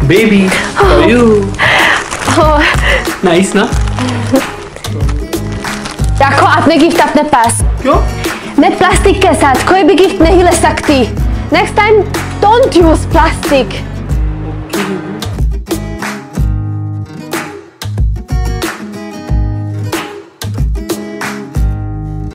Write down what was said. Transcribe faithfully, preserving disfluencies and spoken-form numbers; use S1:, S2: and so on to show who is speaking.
S1: Baby for you. Nice ना?
S2: रखो अपने गिफ्ट अपने पास।
S1: क्यों?
S2: मैं प्लास्टिक के साथ कोई भी गिफ्ट नहीं ले सकती। Next time don't use plastic.